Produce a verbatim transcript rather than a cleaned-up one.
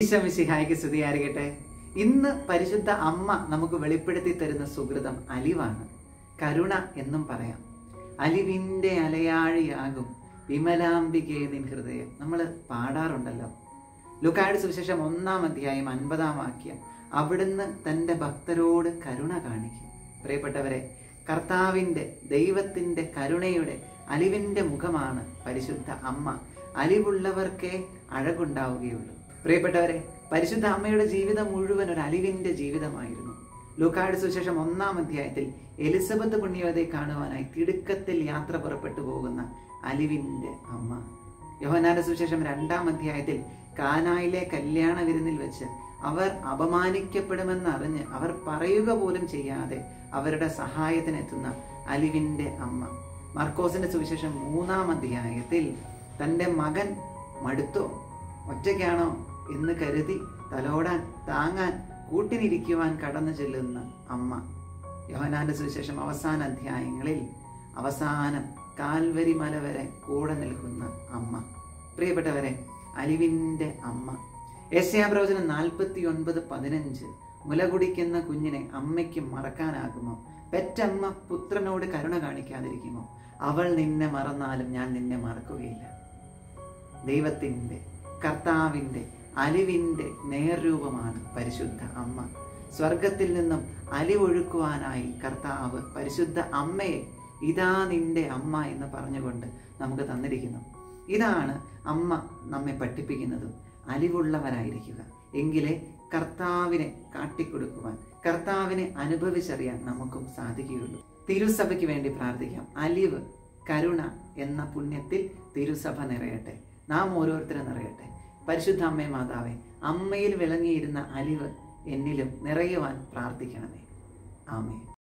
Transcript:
ഈശോ മിശിഹായ്ക്ക് സ്തുതിയായിരിക്കട്ടെ. ഇന്ന് പരിശുദ്ധ അമ്മ നമുക്ക് വെളിപ്പെടുത്തി തരുന്ന സുകൃതം അലിവാണ്. കരുണ എന്നും പറയാം. അലിവിൻ്റെ അലയാഴിയാകും വിമലാംബികേ നിൻ ഹൃദയം. നമ്മൾ പാടാറുണ്ടല്ലോ. ലൂക്കായുടെ സുവിശേഷം ഒന്നാം അധ്യായം അൻപതാം വാക്യം, അവിടുന്ന് തൻ്റെ ഭക്തരോട് കരുണ കാണിക്കും. പ്രിയപ്പെട്ടവരെ, കർത്താവിൻ്റെ ദൈവത്തിൻ്റെ കരുണയുടെ അലിവിൻ്റെ മുഖമാണ് പരിശുദ്ധ അമ്മ. അലിവുള്ളവർക്കേ അഴകുണ്ടാവുകയുള്ളൂ. പ്രിയപ്പെട്ടവരെ, പരിശുദ്ധ അമ്മയുടെ ജീവിതം മുഴുവൻ ഒരു അലിവിൻ്റെ ജീവിതമായിരുന്നു. ലൂക്കായുടെ സുവിശേഷം ഒന്നാം അധ്യായത്തിൽ എലിസബത്ത് പുണ്യവതിയെ കാണുവാനായി തിടുക്കത്തിൽ യാത്ര പുറപ്പെട്ടു പോകുന്ന അലിവിൻ്റെ അമ്മ. യോഹന്നാന്റെ സുവിശേഷം രണ്ടാം അധ്യായത്തിൽ കാനായിലെ കല്യാണ വിരുന്നിൽ വെച്ച് അവർ അപമാനിക്കപ്പെടുമെന്ന് അറിഞ്ഞ് അവർ പറയുക പോലും ചെയ്യാതെ അവരുടെ സഹായത്തിനെത്തുന്ന അലിവിൻ്റെ അമ്മ. മർക്കോസിന്റെ സുവിശേഷം മൂന്നാം അധ്യായത്തിൽ തൻ്റെ മകൻ മടുത്തോ, ഒറ്റയ്ക്കാണോ എന്ന് കരുതി തലോടാൻ താങ്ങാൻ കൂട്ടിനിരിക്കുവാൻ കടന്നു ചെല്ലുന്ന അമ്മ. യോഹന്നാന്റെ സുവിശേഷം അവസാന അധ്യായങ്ങളിൽ അവസാനം കാൽവരി മല വരെ കൂടെ നിൽക്കുന്ന അമ്മ. പ്രിയപ്പെട്ടവരെ, അലിവിൻ്റെ അമ്മ. യെശയ്യാ പ്രവചനം നാൽപ്പത്തി ഒൻപത് പതിനഞ്ച്, മുല കുടിക്കുന്ന കുഞ്ഞിനെ അമ്മയ്ക്ക് മറക്കാനാകുമോ? പെറ്റമ്മ പുത്രനോട് കരുണ കാണിക്കാതിരിക്കുമോ? അവൾ നിന്നെ മറന്നാലും ഞാൻ നിന്നെ മറക്കുകയില്ല. ദൈവത്തിൻ്റെ, കർത്താവിൻ്റെ അലിവിൻ്റെ നേർരൂപമാണ് പരിശുദ്ധ അമ്മ. സ്വർഗത്തിൽ നിന്നും അലിവൊഴുക്കുവാനായി കർത്താവ് പരിശുദ്ധ അമ്മയെ ഇതാ നിന്റെ അമ്മ എന്ന് പറഞ്ഞുകൊണ്ട് നമുക്ക് തന്നിരിക്കുന്നു. ഇതാണ് അമ്മ നമ്മെ പഠിപ്പിക്കുന്നതും. അലിവുള്ളവരായിരിക്കുക, എങ്കിലേ കർത്താവിനെ കാട്ടിക്കൊടുക്കുവാൻ, കർത്താവിനെ അനുഭവിച്ചറിയാൻ നമുക്കും സാധിക്കുകയുള്ളൂ. തിരുസഭയ്ക്ക് വേണ്ടി പ്രാർത്ഥിക്കാം. അലിവ്, കരുണ എന്ന പുണ്യത്തിൽ തിരുസഭ നിറയട്ടെ. നാം ഓരോരുത്തരും നിറയട്ടെ. പരിശുദ്ധ അമ്മേ മാതാവേ, അമ്മയിൽ വിളങ്ങിയിരുന്ന അലിവ് എന്നിലും നിറയുവാൻ പ്രാർത്ഥിക്കണമേ. ആമേൻ.